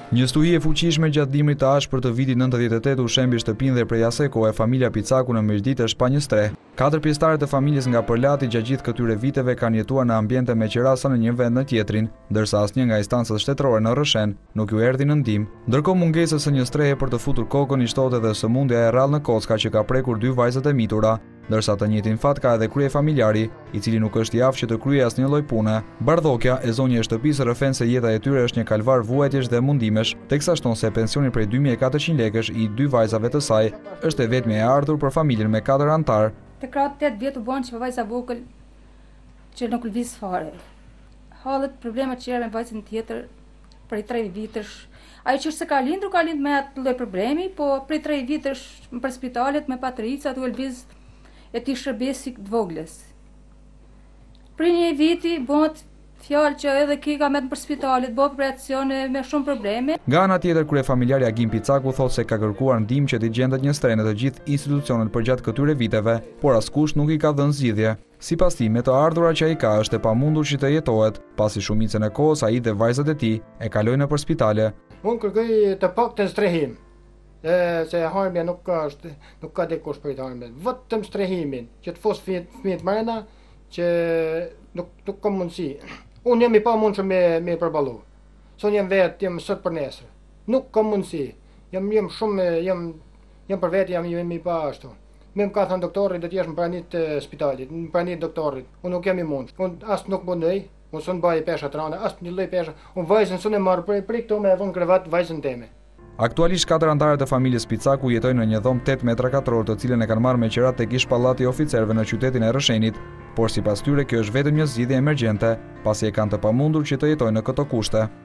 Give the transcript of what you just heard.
Një stuhi e fuqishme gjatë dimrit të ashpër të vitit 98 u shembi shtëpinë dhe prej asaj kohe familja Picaku në Meshdite Shpanjës 3. 4 pjesëtarët e familjes nga Përlati gjatë gjithë këtyre viteve kanë jetuar në ambiente me qerasa në një vend në tjetrin, ndërsa asnjë nga instancat shtetërore në Rrëshen nuk ju erdhi në ndihmë. Ndërkohë mungesës së një strehe për të futur kokën i shtohet edhe sëmundja e rrallë në kocka që ka prekur 2 vajzat e mitura, ndërsa të njëjtin fat ka edhe krye familjari, i cili nuk është i aftë që të kryejë asnjë lloj pune. Bardhokja e zonjë e shtëpisë rrëfen se jeta e tyre është një kalvar vuajtjesh dhe mundimesh, teksa shton se pensioni prej 2400 lekësh i 2 vajzave të saj është e vetmja e ardhur për familjen me 4 antar. Të kratë 8 vjet u bën që vajza vogël që nuk lëviz fare. Hallet problemet që me vajzën tjetër prej 3 vitesh. Ai që se ka lindur me atë lloj problemi, po prej 3 vitesh për spitalet me patrica tu lëviz e ti shërbesi të voglës. Për një viti bëhet fjalë që edhe ki ka met për spitalet, bëhet operacione me shumë probleme. Nga ana tjetër, kryefamiljari Agim Picaku thotë se ka kërkuar ndihmë që t'i gjendet një stre në të gjithë institucionet përgjatë këtyre viteve, por askush nuk i ka dhënë zgjidhje. Sipas tij, me të ardhurat që ai ka, është e pamundur që të jetohet, pasi shumicën e kohës ai dhe vajzat e tij e kalojnë nëpër spitale. Unë kërkoj të paktën strehim. Se harmja nuk ka dikush për të harmja. Vetëm strehimin, që të fos fëmijët mrena, që nuk ka mundësi. Unë jam i pamundshëm me përballu. Son jam vetë, jam sot për nesër. Nuk ka mundësi. Jam për vetë, jam i pa ashtu. Më ka thënë doktori do të jesh në praninë të spitalit, në praninë doktorit. Unë nuk jam i mundshëm. Unë as nuk punoj, unë son bëj pesha të rënda, as një lloj pesha. Unë vajzën sonë marr për këto me von krevat vajzën time. Aktualisht 4 antarët e familjes Picaku jetojnë në një dhomë 8 metra katror, të cilën e kanë marrë me qerat tek ish pallati i oficerëve në qytetin e Rrëshenit, por sipas tyre kjo është vetëm një zgjidhje emergjente, pasi e kanë të pamundur që të jetojnë në këto kushte.